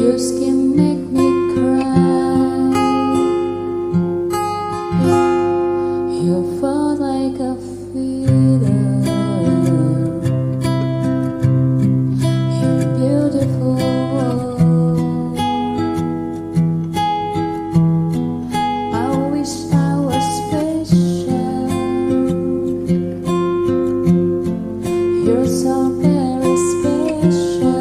Your skin make me cry. You fall like a feather. You're beautiful. I wish I was special. You're so very special.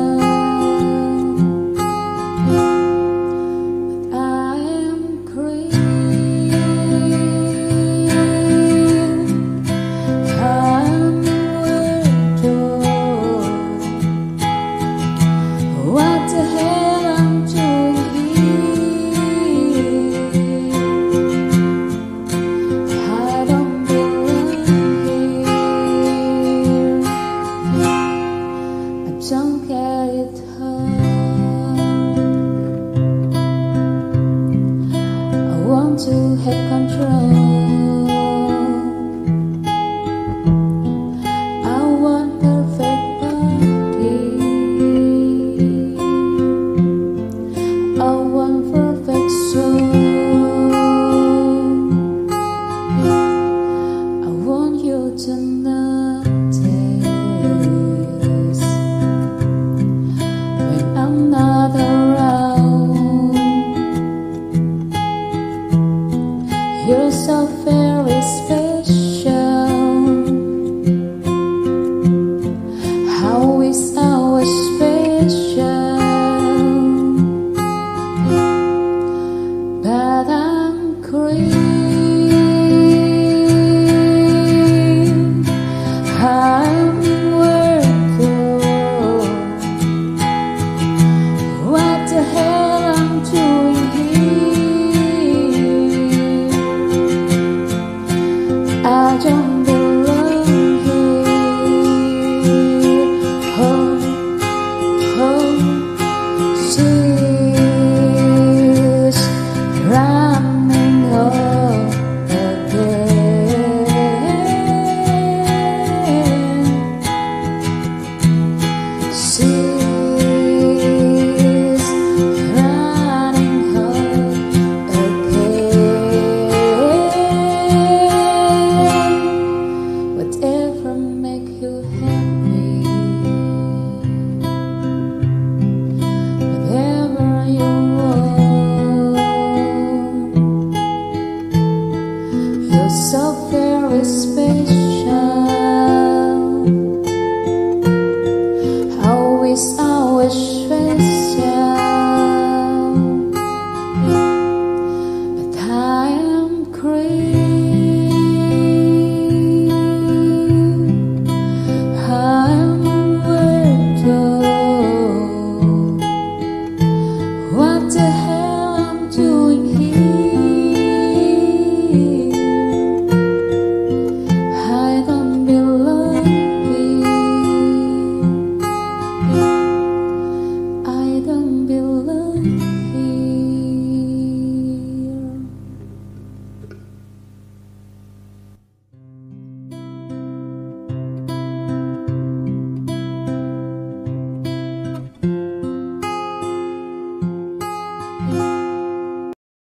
What the hell I'm doing here? I don't belong here. I don't get it home. I want to have control. I want perfect body. I want perfect soul. I want you to notice when I'm not around. You're so very special. How is our special? But I'm green. I'm worthful. What the hell I'm doing here? I don't belong here. Home, home, see.